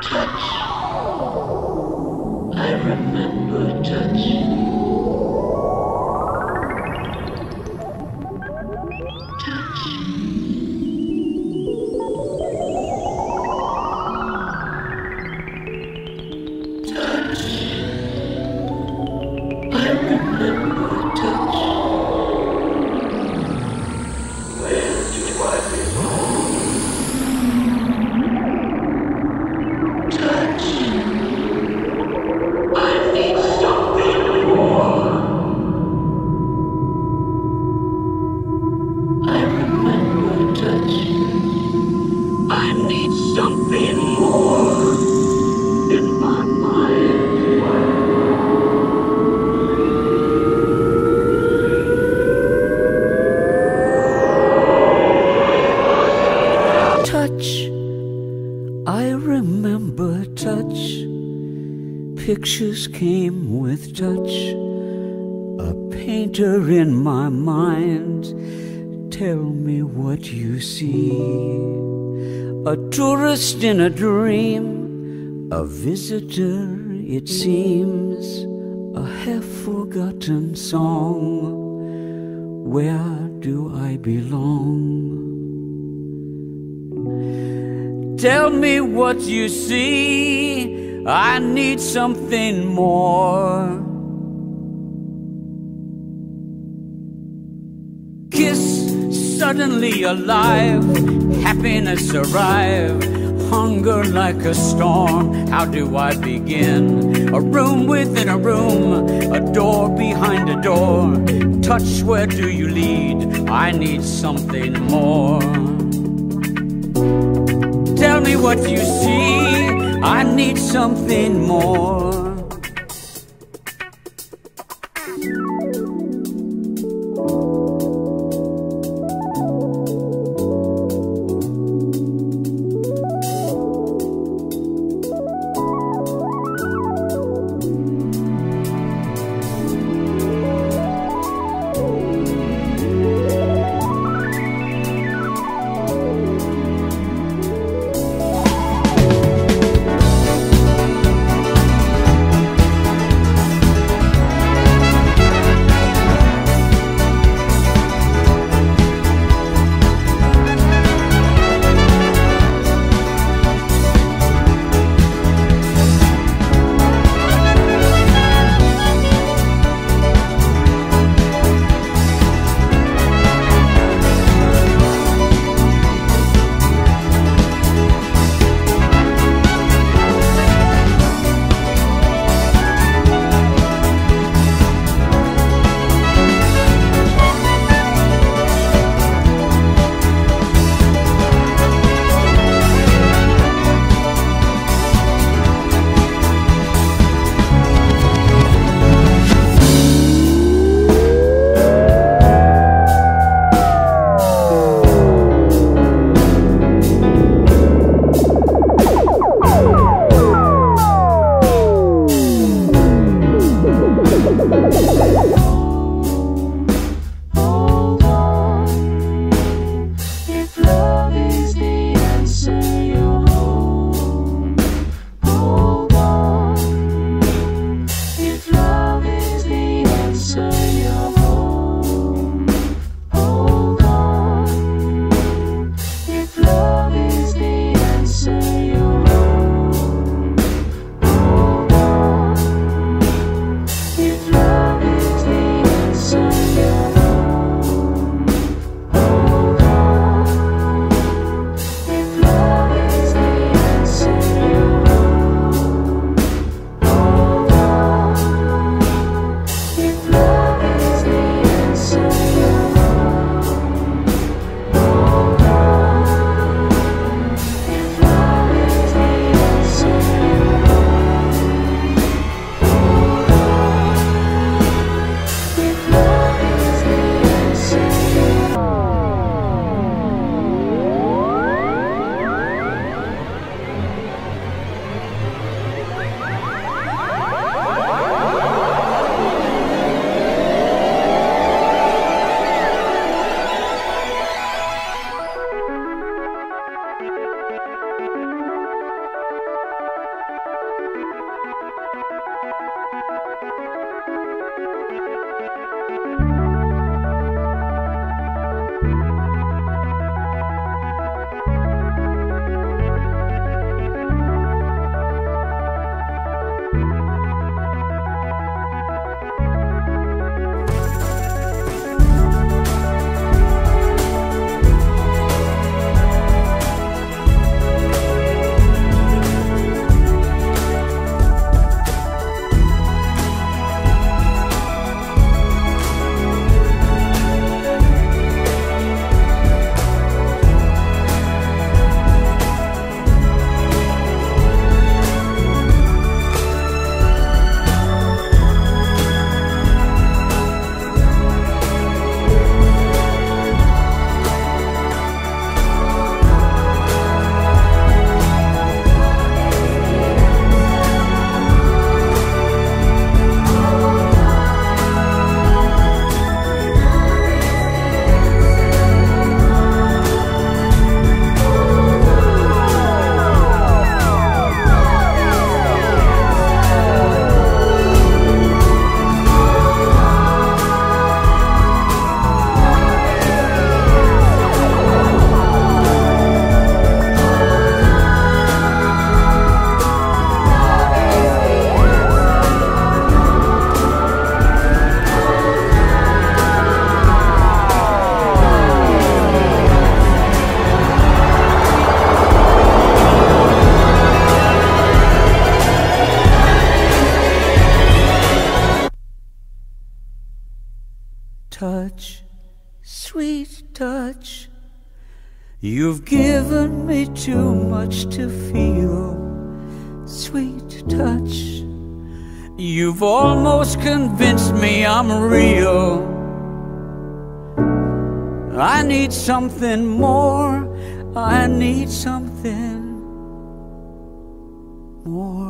Touch. I remember touch. Touch. Touch. I remember touch. Where do I belong? Touch. I need something more. I remember touch. I need something more in my mind. Touch. I remember touch. Pictures came with touch. A painter in my mind. Tell me what you see. A tourist in a dream. A visitor, it seems. A half-forgotten song. Where do I belong? Tell me what you see. I need something more. Kiss, suddenly alive. Happiness arrive. Hunger like a storm. How do I begin? A room within a room. A door behind a door. Touch, where do you lead? I need something more. Tell me what you see. I need something more. touch, sweet touch. You've given me too much to feel, sweet touch. You've almost convinced me I'm real. I need something more, I need something more.